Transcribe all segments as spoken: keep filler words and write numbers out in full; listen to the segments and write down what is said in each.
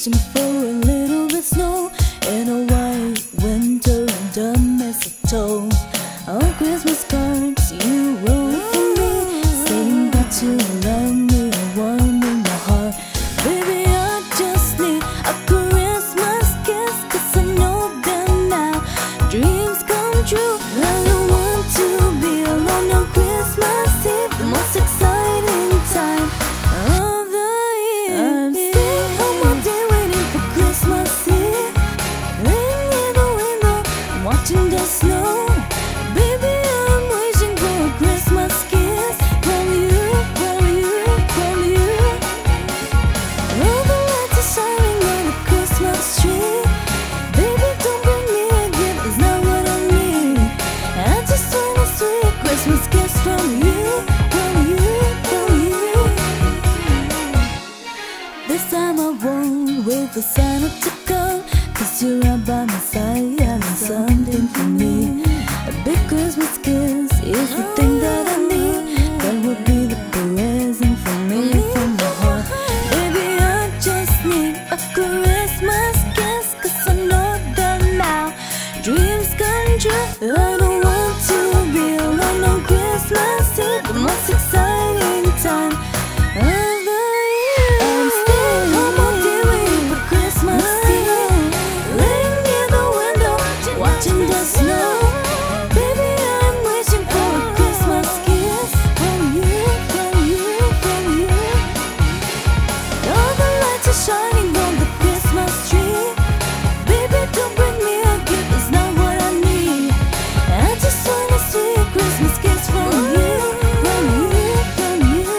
wishing for a little bit snow and a white winter under mistletoe. On Christmas cards you wrote for me, saying that you love me and warm in my heart. Baby, I just need a Christmas kiss, 'cause I know that now dreams come true. I don't want to be alone on Christmas Eve, the most exciting time of the year. I'm staying home all day waiting for Christmas Eve, laying in the window, watching the snow. Baby, I'm wishing for a Christmas kiss from you, from you, from you. All the lights are shining on the Christmas tree. Baby, don't bring me a gift, it's not what I need. I just want a sweet Christmas kiss from you, from you, from you. This time I won't wait for Santa to come, 'cause you're right by my side, having something for me. A big Christmas kiss is the thing that I need. That would be the present from me, from my heart. Baby, I just need a Christmas kiss, 'cause I know that now dreams come true. I don't want to be alone on Christmas Eve, the most exciting time of the year. I'm staying home all day waiting for Christmas Eve, laying near the window, watching the snow. Baby, I'm wishing for a Christmas kiss from you, from you, from you. All the lights are shining on the Christmas tree. Baby, don't bring me a gift, it's not what I need. I just want a sweet Christmas kiss from you, from you, from you.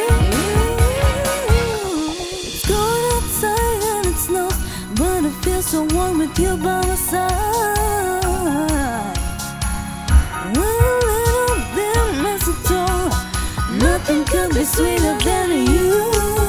It's cold outside and it snows, but it feels so warm with you by my side. With a little bit of mistletoe, nothing could be sweeter than you.